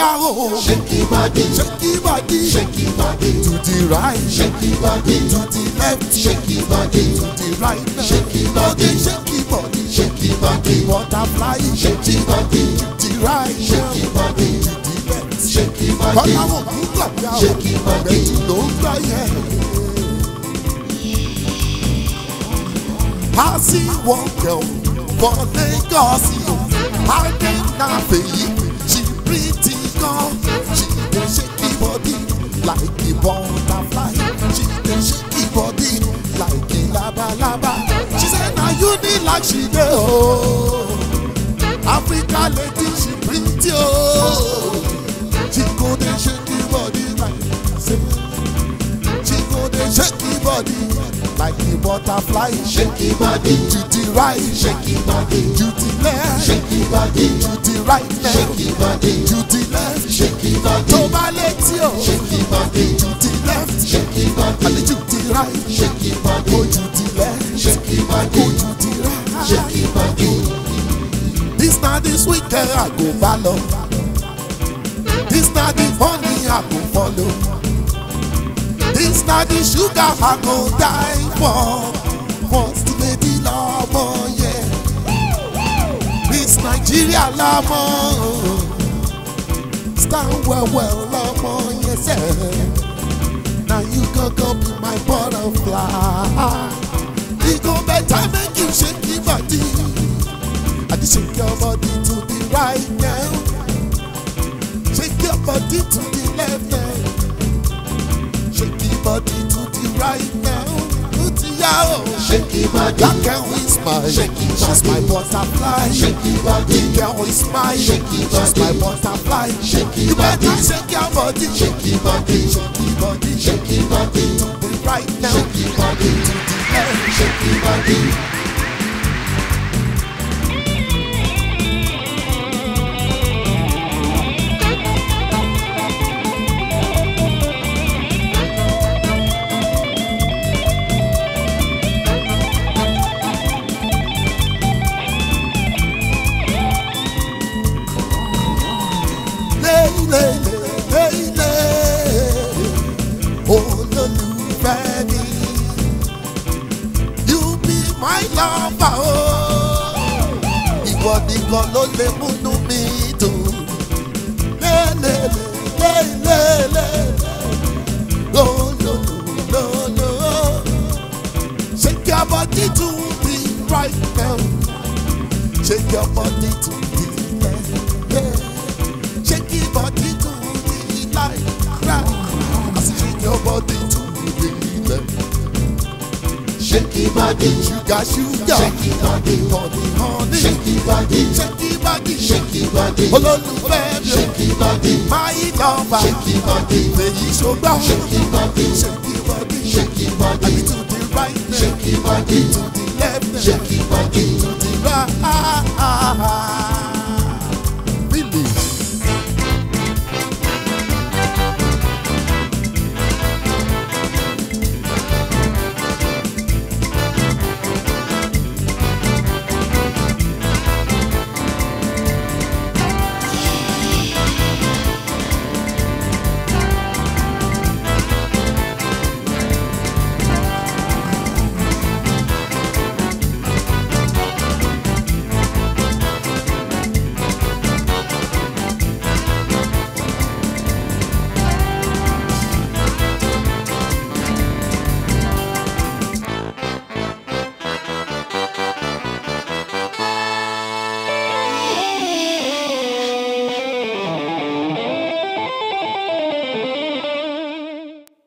yeah, oh. Shake your body, Shake your body, shake your body. to the right, Shake your body, to the left, shake your body, to the right, shake your body, shake your body, shake your body, butterfly, shake your body, to the right, shake your body, to the left, shake your body, kọ́lá wò kú gbàgbà o, shake your body. bẹ́ẹ̀ni ló ń gbà yẹn. I see one girl for Lagos, her name na Feyi, she pretty girl, she dey shake the body like the butterfly, she dey shake the body like the labalaba. She say na you need like she dey oh, Africa lady she pretty oh, she go dey shake the body like say, she go dey shake the body like the butterfly. Shake your body, To the right, shake your body, to the left, shake your body, to the right, shake your body, to the left, shake your body, tó bá létí o, shake your body, to the left, shake your body, àbí to the right, shake your body, go to the left, shake your go body, to the right. shake your body. This na the sweet girl I go follow, this na the honey I go follow, this na the sugar I go die for. First lady lọ́mọ yẹn, Miss Nigeria lọ́mọ, stand well well lọ́mọ yẹn sẹ́. Now you go be my butterfly. E go better make you shake your body. I dey shake your body to the right now, shake your body to the left now, shake your body to the right now. Shake your body, That girl is mine, shake your she's body, my butterfly. shake your body, The girl is mine, shake your she's my body, butterfly. shake your You better body, shake your body, shake your body, shake your body, shake your body, to the right now, shake your body, to the left. shake your body. Olólùfẹ́ mi, you be my lover oh, ìwọ nìkan ló lè múnú mi dùn. Lólólólólólóló, shake your body to the right now, shake your body to the left, yeah. Shake your body to the right, I say shake your body to the left. Shake your body, Sugar, sugar, shake your body, honey, honey, shake your body, shake your body, shake your body, olólùfẹ́ mi, shake your body, my lover, shake your body, Feyi ṣọgbà, shake your body, shake your body, shake your body, àbí to the right, shake your body, to the